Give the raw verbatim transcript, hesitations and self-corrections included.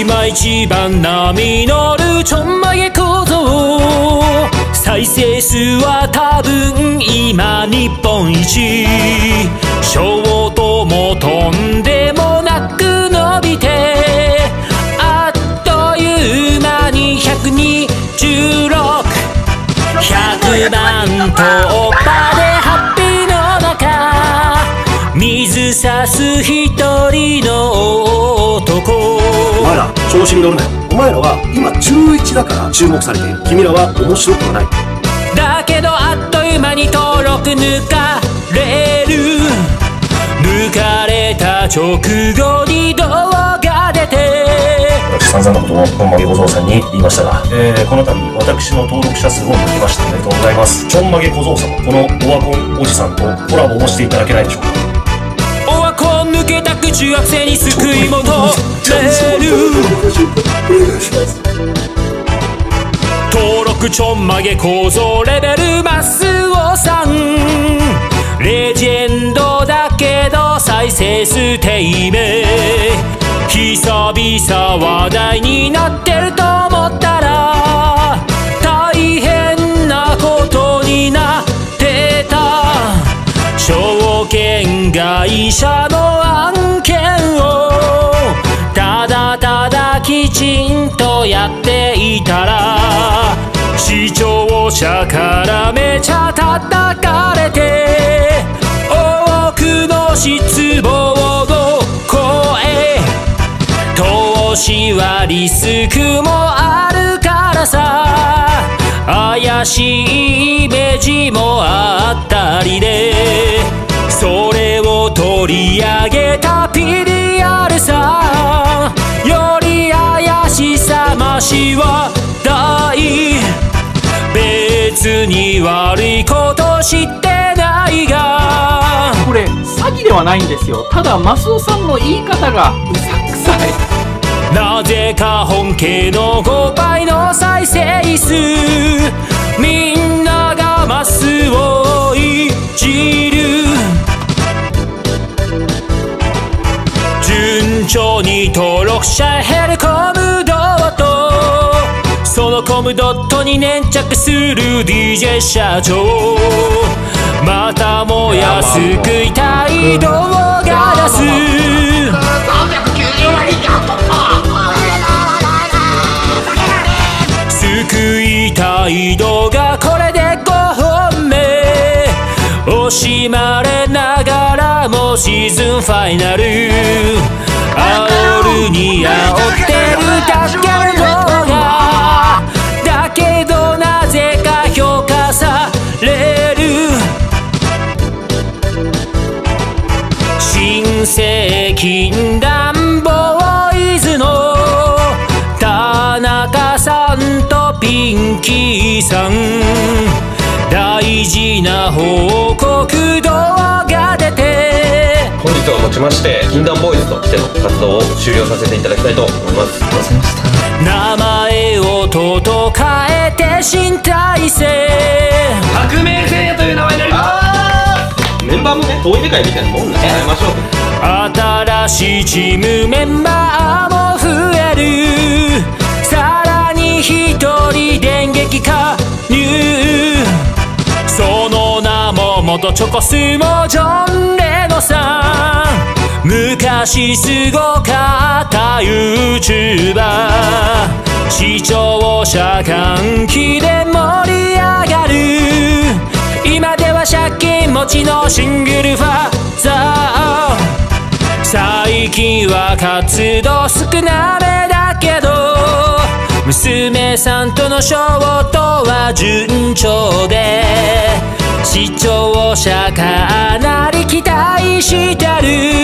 今一番波乗るちょんまげ小僧、再生数は多分今日本一。ショートもとんでもなく伸びて、あっという間にひゃくにじゅうろく、ひゃくまん突破でハッピーの中、水差す一人の男。 お前ら調子に乗るなよ。お前らは今じゅういちだから注目されている。君らは面白くはない。 だけどあっという間に登録抜かれる。抜かれた直後に動画出て、 私散々なことをちょんまげ小僧さんに言いましたが、えー、この度私の登録者数を抜きましておめでとうございます。ちょんまげ小僧様、このオワコンおじさんとコラボをしていただけないでしょうか。 オワコン抜けたく中学生に救い求める。登録ちょんまげ小僧レベルマスオさん、レジェンドだけど再生数低迷。久々話題になってると思ったら大変なことになってた。証券会社の案件をただただきちんとやっていたら、視聴者からめちゃ叩かれて、多くの失望の声。投資はリスクもあるからさ、怪しいイメージもあったりで、それを取り上げたピリアルさ、より怪しさ増しは大。別に悪いことしてないが、 これ詐欺ではないんですよ。ただマスオさんの言い方がうさくさい。 なぜか本家のごばいの再生数、みんながマスをいじる。順調に登録者減るコムドット、そのコムドットに粘着する ディージェー 社長、またもや救いたい動画出す。救いたい動画これでごほんめ、惜しまれながらもシーズンファイナル、煽るに煽ってるだけの動画だけど、なぜか評価される。新生禁断ボーイズの田中さんとピンキーさん、大事な報告動画出て、 本日をもちまして禁断ボーイズとしての活動を終了させていただきたいと思います。すいませんでした。 名前をとうとう変えて新体制、 革命前夜という名前になります。メンバーもね、遠い世界みたいなもんで使いましょう。 新しいチームメンバーも増える。さらに一人電撃加入、その名も元チョコスモジョン・レノさん、昔すごかった ユーチューバー、視聴者喚起で盛り上がる。今では借金持ちのシングルファザー、最近は活動少なめだけど、娘さんとのショートは順調で、視聴者かなり期待してる。